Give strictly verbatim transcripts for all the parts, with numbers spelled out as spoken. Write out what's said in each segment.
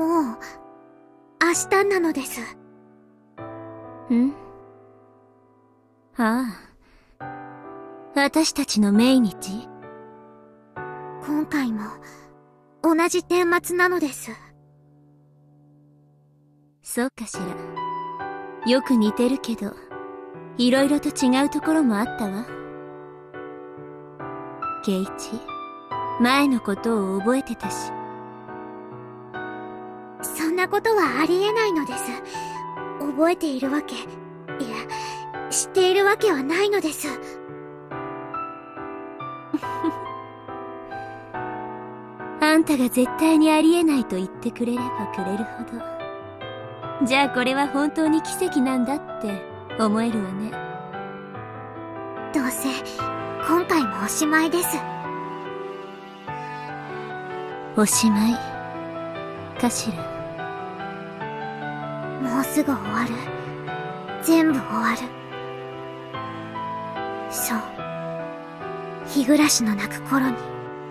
もう、明日なのです。 ん？ああ。私たちの命日？ 今回も、同じ顛末なのです。 そうかしら。よく似てるけど、いろいろと違うところもあったわ。圭一、前のことを覚えてたし。 そんなことはありえないのです。覚えているわけ、いや、知っているわけはないのです。 あんたが絶対にありえないと言ってくれればくれるほど、じゃあこれは本当に奇跡なんだって思えるわね。 どうせ今回もおしまいです。 おしまいかしら。 もうすぐ終わる。全部終わる。そう、日暮らしの泣く頃に。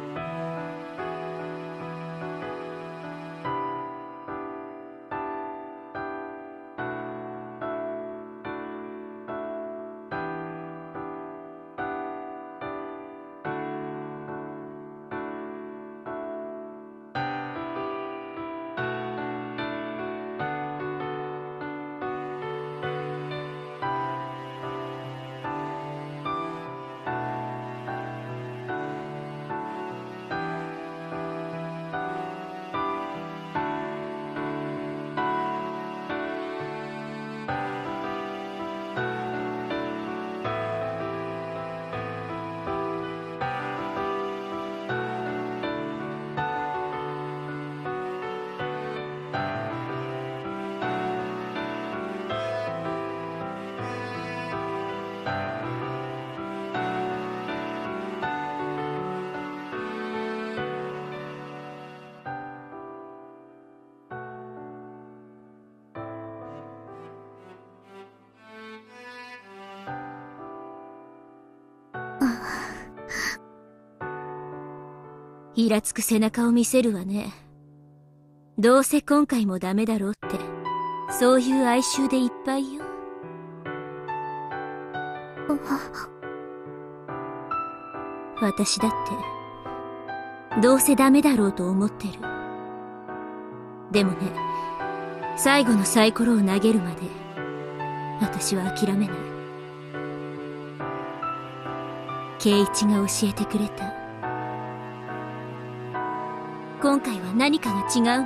イラつく背中を見せるわね。どうせ今回もダメだろうって、そういう哀愁でいっぱいよ。私だってどうせダメだろうと思ってる。でもね、最後のサイコロを投げるまで私は諦めない。圭一が教えてくれた。今回は何かが違うの。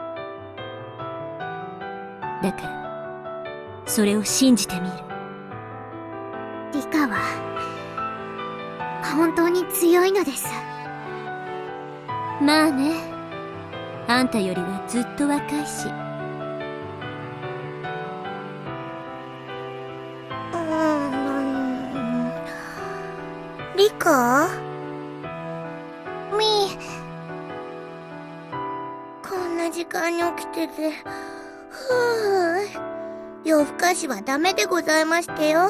だからそれを信じてみる。 リカは本当に強いのです。 まあね、あんたよりはずっと若いし。 うーん、リカ？ミー、こんな時間に起きてて、ふぅ、夜更かしはダメでございましたよ。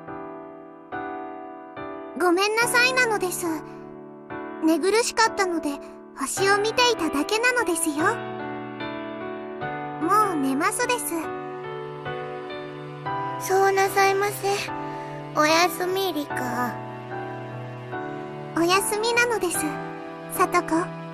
ごめんなさいなのです。寝苦しかったので星を見ていただけなのですよ。もう寝ますです。そうなさいませ。おやすみ、リカ。おやすみなのです、さとこ。